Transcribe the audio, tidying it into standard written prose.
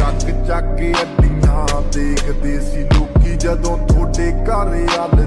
ਚੱਕ ਚੱਕ ਅੱਡੀਆਂ ਦੇਖਦੇ ਸੀ ਲੋਕੀ ਜਦੋਂ ਤੁਹਾਡੇ ਘਰ ਆ